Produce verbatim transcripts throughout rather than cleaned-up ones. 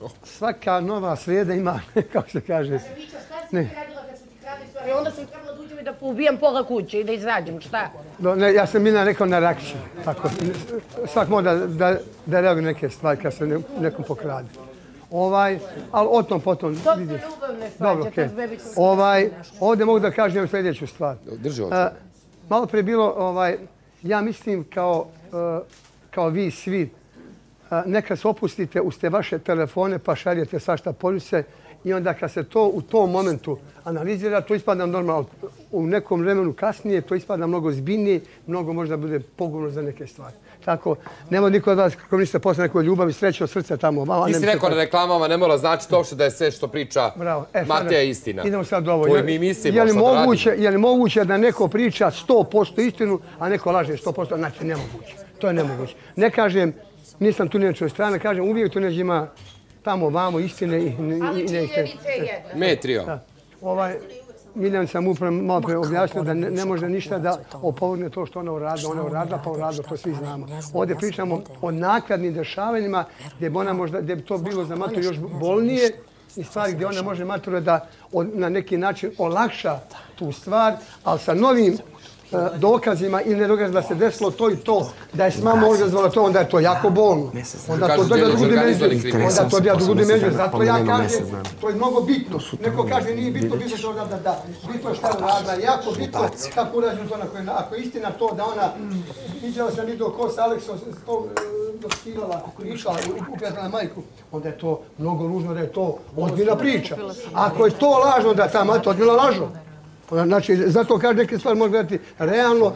svaka nova srijeda ima, kako se kaže... Ne. Onda sam trebala da uđem i da poubijam pola kuće i da izrađem, šta? Ne, ja sam Mina rekao na reakciju. Tako, svak mora da, da, da reaguje neke stvari kad se ne, nekom pokrade. Ovaj, ali o tom potom... To su ljubavne stvari. Dobro, okej. Ovaj, ovdje mogu da kažem sljedeću stvar. Drži oči. Malo pre bilo, ovaj, ja mislim kao, kao vi svi, nekad se opustite uz te vaše telefone pa šaljete svašta poruke i onda kad se to u tom momentu analizira, to ispada normalno. U nekom vremenu kasnije to ispada mnogo zbiljnije, mnogo možda bude pogodno za neke stvari. Tako, nema niko od vas kako niste posle nekoj ljubavi, sreće od srca tamo. Vama, ti si rekao na reklamama, ne mora znači to uopšte da je sve što priča e, Mateja istina. Idemo sad ovo. Koji mi mislimo, je li što moguće, da radimo. Je li moguće da neko priča sto posto istinu, a neko laže sto posto? Znači, nemoguće. To je nemoguće. Ne kažem, nisam tu nečoj strane, kažem, uvijek tu neđe ima tamo vamo istine i neistine. Ali činjenica je jedna. Metrio. Ovaj, Miljan sam upravo malo pre objasnio da ne, ne može ništa da opovrgne to što ona uradila. Ona uradila pa uradila, to svi znamo. Ovdje pričamo o nakladnim dešavanjima gdje bi, ona možda, gdje bi to bilo za Maturu još bolnije i stvari gdje ona može Maturu da na neki način olakša tu stvar, ali sa novim dokazima ili ne dokazima da se desilo to i to, da je s mamom organizovala to, onda je to jako bolno. Onda to dobija drugu dimenziju. Onda to dobija drugu dimenziju. Zato ja kažem, to je mnogo bitno. Neko kaže nije bitno, bitno što da, da, bitno je šta je uradila. Jako bitno kako urađeno to na koje, ako je istina to da ona, viđala sam video ko s Aleksom to doskirala, išla, upjatala majku, onda je to mnogo ružno da je to ozbiljna priča. Ako je to lažno da ta majka ozbiljno lažno, znači, zato kaže neke stvari može gledati realno.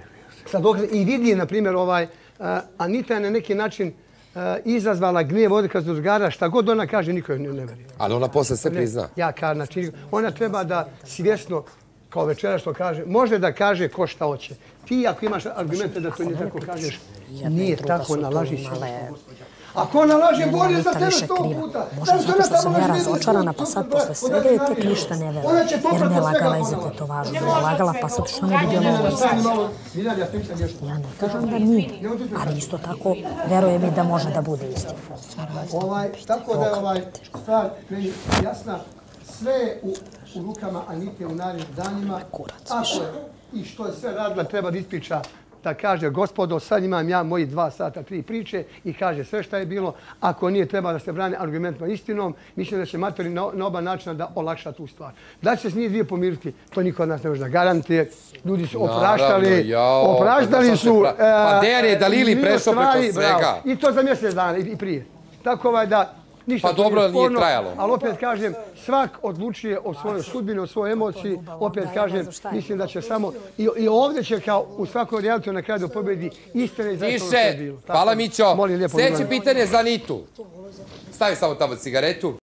I vidi, na primjer, ovaj, Anita je na neki način izazvala gnjev ovdje kad se uzgara, šta god ona kaže, niko joj ne veri. Ali ona posle sve prizna. Ja kažem, znači, ona treba da svjesno, kao večera što kaže, može da kaže ko šta hoće. Ti ako imaš argumente da to nije tako kažeš, nije tako, nalaži se. Ako ona laže bolje za tebe sto puta. Možda zato što sam ja razočarana, pa sad posle svega je tek ništa ne veruje. Jer me lagala i za tetovažu. Da je lagala, pa sad što ne bi bilo ovo istinu. Ja ne kažem da nije, ali isto tako veruje mi da može da bude istina. Tako da je ovaj stvar meni jasna. Sve u rukama Anite u narednim danima. Ako je i što je sve radila treba da ispriča da kaže, gospodo, sad imam ja moji dva sata, tri priče i kaže sve šta je bilo. Ako nije treba da se brane argumentno istinom, mislim da će Maturi na, na oba načina da olakša tu stvar. Da će se s njih dvije pomiriti, to niko od nas ne može da garantuje. Ljudi su opraštali, opraštali su... Pa Dejan je Dalili prešao preko svega. I to za mjesec dana i prije. Tako ovaj da... Pa dobro, nije trajalo. Ali opet kažem, svak odlučuje o svojoj sudbini, o svojoj emociji. Opet kažem, mislim da će samo... I ovdje će kao u svakom realitu na kraju da pobedi istine i zato što je bilo. Hvala Mićo. Sljedeće pitanje za Anitu. Stavi samo tamo cigaretu.